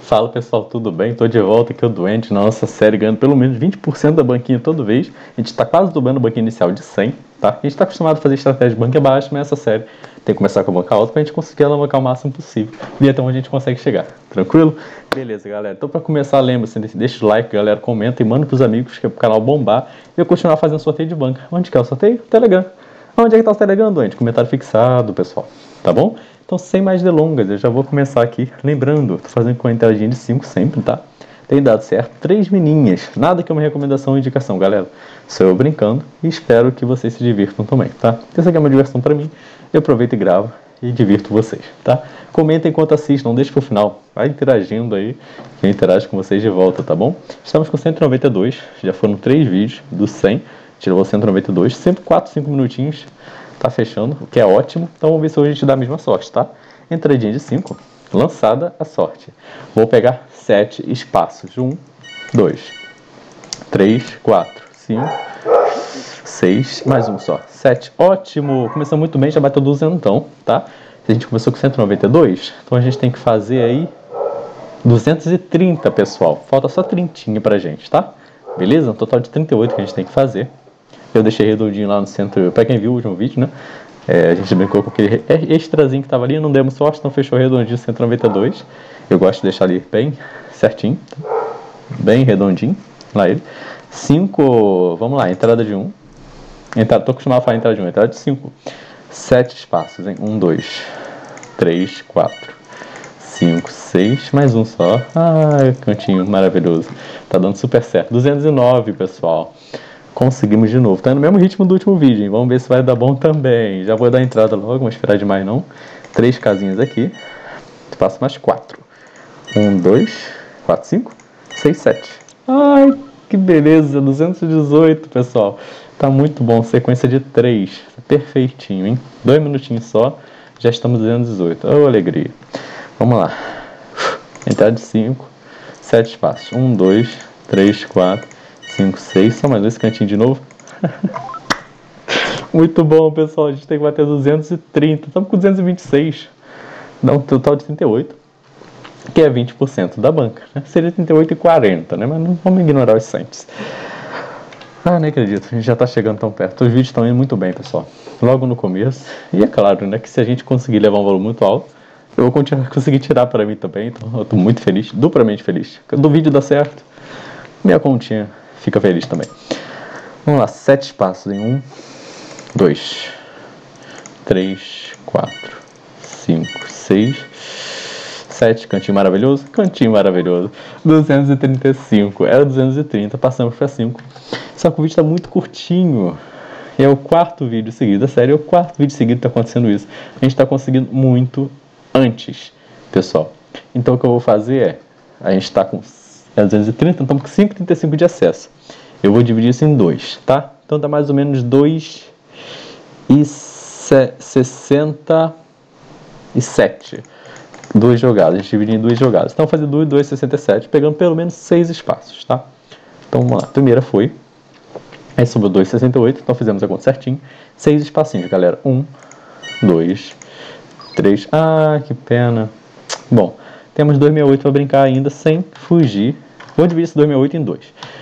Fala pessoal, tudo bem? Tô de volta aqui, o Doente, na nossa série, ganhando pelo menos 20% da banquinha toda vez. A gente tá quase dobrando a banquinha inicial de 100, tá? A gente tá acostumado a fazer estratégia de banca baixa, mas essa série tem que começar com a banca alta pra gente conseguir alavancar o máximo possível. E até onde a gente consegue chegar, tranquilo? Beleza, galera. Então pra começar, lembra-se, deixa o like, galera, comenta e manda pros amigos, que é pro canal bombar. E eu continuar fazendo sorteio de banca. Onde que é o sorteio? Telegram. Onde é que tá o Telegram, Doente? Comentário fixado, pessoal. Tá bom? Então, sem mais delongas, eu já vou começar aqui. Lembrando, tô fazendo com a entradinha de 5 sempre, tá? Tem dado certo. 3 mininhas. Nada que uma recomendação ou indicação, galera. Sou eu brincando e espero que vocês se divirtam também, tá? Essa aqui é uma diversão pra mim. Eu aproveito e gravo e divirto vocês, tá? Comentem enquanto assistam, não deixe pro final. Vai interagindo aí, que eu interajo com vocês de volta, tá bom? Estamos com 192. Já foram 3 vídeos do 100. Tirou 192. Sempre 4, 5 minutinhos. Tá fechando, o que é ótimo. Então vamos ver se hoje a gente dá a mesma sorte, tá? Entradinha de 5, lançada a sorte. Vou pegar 7 espaços. 1, 2, 3, 4, 5, 6, mais um só. 7, ótimo! Começou muito bem, já bateu 200, tá? A gente começou com 192, então a gente tem que fazer aí 230, pessoal. Falta só 30 pra gente, tá? Beleza? Um total de 38 que a gente tem que fazer. Eu deixei redondinho lá no centro, pra quem viu o último vídeo, né? A gente brincou com aquele extrazinho que tava ali, não demos sorte, então fechou redondinho 192. Eu gosto de deixar ali bem certinho, tá? Bem redondinho. Lá ele. 5, vamos lá, entrada de 1. Tô acostumado a falar entrada de 1, entrada de 5. 7 espaços, hein? 1, 2, 3, 4, 5, 6, mais um só. Ai, cantinho maravilhoso. Tá dando super certo. 209, pessoal. Conseguimos de novo. Tá no mesmo ritmo do último vídeo, hein? Vamos ver se vai dar bom também. Já vou dar a entrada logo, não vou esperar demais não. 3 casinhas aqui. Faço mais 4. 1, 2, 4, 5, 6, 7. Ai, que beleza. 218, pessoal. Tá muito bom. Sequência de 3. Perfeitinho, hein? 2 minutinhos só. Já estamos 218. Oh, alegria. Vamos lá. Entrada de 5. 7 espaços. 1, 2, 3, 4, 5, 6, só mais esse cantinho de novo. Muito bom, pessoal. A gente tem que bater 230. Estamos com 226. Dá um total de 38. Que é 20% da banca, né? Seria 38,40, né? Mas não vamos ignorar os cents. Ah, nem acredito. A gente já está chegando tão perto. Os vídeos estão indo muito bem, pessoal. Logo no começo. E é claro, né? Que se a gente conseguir levar um valor muito alto, eu vou conseguir tirar para mim também. Então eu estou muito feliz. Duplamente feliz. Do vídeo dá certo. Minha continha fica feliz também. Vamos lá, 7 espaços em 1, 2, 3, 4, 5, 6, 7, cantinho maravilhoso, 235, era 230, passamos para 5. Só que o vídeo está muito curtinho. É o 4º vídeo seguido, é sério, é o 4º vídeo seguido que está acontecendo isso. A gente está conseguindo muito antes, pessoal. Então o que eu vou fazer é, a gente está com 230, então estamos com 5,35 de acesso. Eu vou dividir isso em 2, tá? Então dá mais ou menos 2,67. 2 jogadas, a gente divide em 2 jogadas. Então vou fazer 2,67, pegando pelo menos 6 espaços, tá? Então vamos lá, a primeira foi. Aí sobrou 2,68, então fizemos a conta certinho. 6 espacinhos, galera. 1, 2, 3. Ah, que pena. Bom, temos 2,68 para brincar ainda sem fugir. Vou dividir esse 2,68 em 2.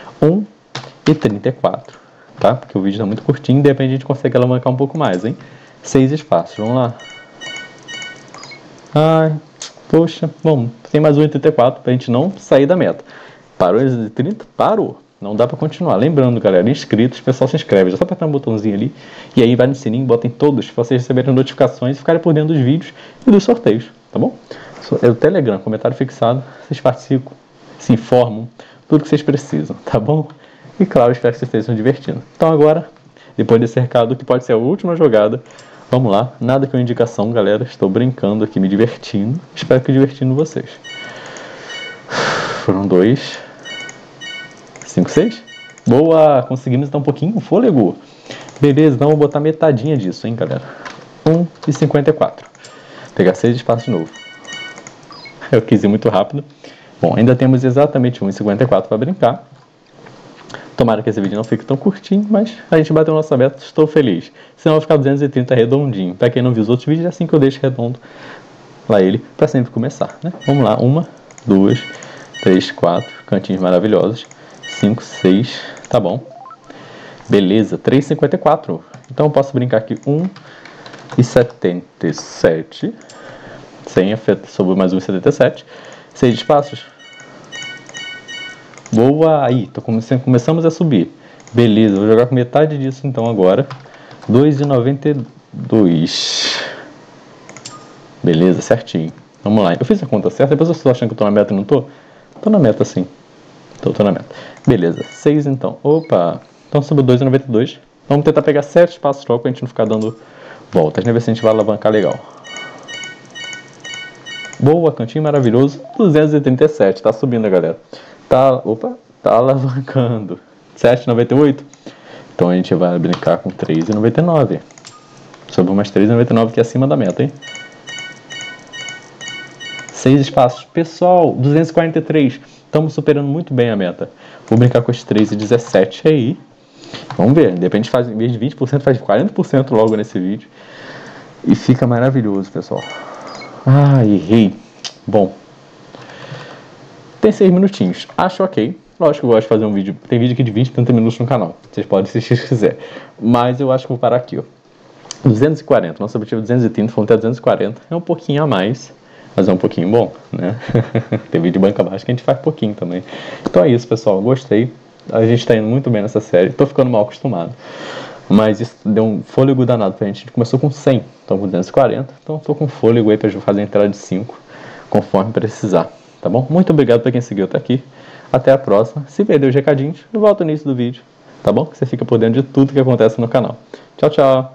1,34, tá? Porque o vídeo está muito curtinho, de repente a gente consegue alavancar um pouco mais, hein? 6 espaços, vamos lá. Ai, poxa, bom, tem mais 1,34 para a gente não sair da meta. Parou em 2,30? Parou. Não dá para continuar. Lembrando, galera, inscritos, o pessoal se inscreve. É só apertar um botãozinho ali e aí vai no sininho, botem todos para vocês receberem notificações e ficarem por dentro dos vídeos e dos sorteios, tá bom? É o Telegram, comentário fixado, vocês participam, se informam, tudo que vocês precisam, tá bom? E claro, espero que vocês estejam divertindo. Então agora, depois desse recado, que pode ser a última jogada, vamos lá. Nada que uma indicação, galera, estou brincando aqui, me divertindo. Espero que divertindo vocês. Foram 2, 5, 6. Boa, conseguimos dar um pouquinho de fôlego. Beleza, então vou botar metadinha disso, hein, galera. 1,54. Pegar 6 espaços de novo. Eu quis ir muito rápido. Bom, ainda temos exatamente 1,54 para brincar. Tomara que esse vídeo não fique tão curtinho, mas a gente bateu nossa meta, estou feliz. Senão vai ficar 230 redondinho. Para quem não viu os outros vídeos, é assim que eu deixo redondo lá ele, para sempre começar, né? Vamos lá, 1, 2, 3, 4, cantinhos maravilhosos. 5, 6, tá bom. Beleza, 3,54. Então eu posso brincar aqui 1,77. 100 afeta sobre mais 1,77. 6 espaços. Boa, aí, começamos a subir. Beleza, vou jogar com metade disso então agora. 2,92. Beleza, certinho. Vamos lá. Eu fiz a conta certa, depois eu estou achando que eu tô na meta e não tô. Tô na meta sim. Tô na meta. Beleza, 6 então. Opa, então subiu 2,92. Vamos tentar pegar 7 espaços logo pra gente não ficar dando voltas, né? Ver se a gente vai alavancar legal. Boa, cantinho maravilhoso. 237, tá subindo, galera. Tá alavancando. 7,98. Então a gente vai brincar com 3,99. Sobrou mais 3,99 que é acima da meta, hein? 6 espaços. Pessoal, 243. Estamos superando muito bem a meta. Vou brincar com os 3,17 aí. Vamos ver. De repente faz, em vez de 20%, faz 40% logo nesse vídeo. E fica maravilhoso, pessoal. Ah, errei. Bom. Tem 6 minutinhos. Acho ok. Lógico que eu gosto de fazer um vídeo. Tem vídeo aqui de 20, 30 minutos no canal. Vocês podem assistir se quiser. Mas eu acho que vou parar aqui, ó. 240. Nosso objetivo é 230. Vamos até 240. É um pouquinho a mais. Mas é um pouquinho bom, né? Tem vídeo de banca baixa que a gente faz pouquinho também. Então é isso, pessoal. Gostei. A gente tá indo muito bem nessa série. Tô ficando mal acostumado. Mas isso deu um fôlego danado pra gente. A gente começou com 100. Então com 240. Então tô com fôlego aí pra fazer a entrada de 5. Conforme precisar. Tá bom? Muito obrigado pra quem seguiu até aqui. Até a próxima. Se perdeu os recadinhos, volta no início do vídeo. Tá bom? Que você fica por dentro de tudo que acontece no canal. Tchau, tchau.